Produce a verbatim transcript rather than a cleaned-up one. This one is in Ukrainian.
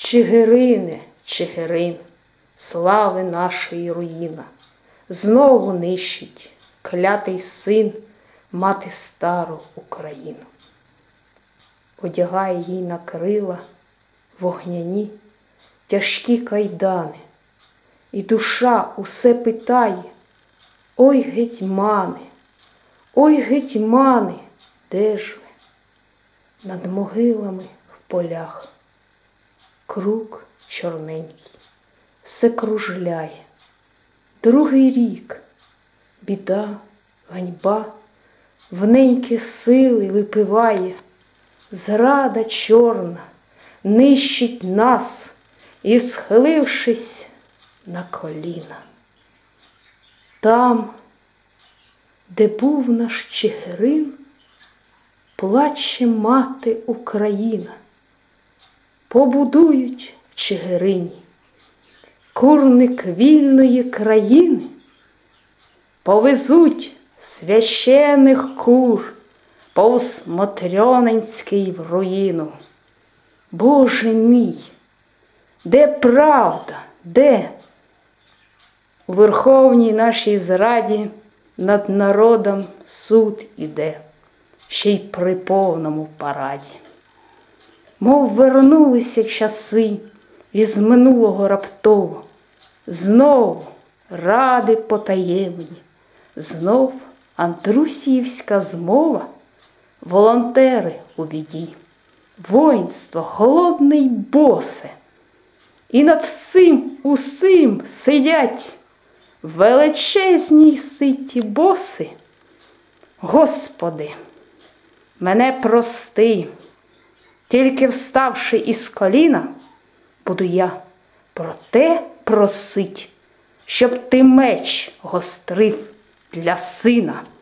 Чигирине, Чигирин, слави нашої руїна, знову нищить клятий син мати стару Україну. Одягає їй на крила вогняні, тяжкі кайдани, і душа усе питає: ой, гетьмани, ой, гетьмани, де ж ви? Над могилами в полях круг чорненький все кружляє. Другий рік біда, ганьба в ненькі сили випиває. Зрада чорна нищить нас, і, схилившись на коліна. Там, де був наш Чигирин, плаче мати Україна. Побудують в Чигирині курник вільної країни, повезуть священих кур повз Мотрьонинський в руїну. Боже мій, де правда, де? У верховній нашій зраді над народом суд іде, ще й при повному параді. Мов вернулися часи із минулого раптово, знов ради потаємні, знов антрусіївська змова, волонтери у біді, воїнство голодне й босе, і над всім усім сидять величезні ситі боси. Господи, мене прости, тільки вставши із коліна, буду я про те просить, щоб ти меч гострив для сина.